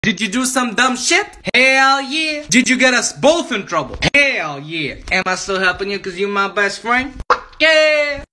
Did you do some dumb shit? Hell yeah. Did you get us both in trouble? Hell yeah. Am I still helping you because you're my best friend? Yeah.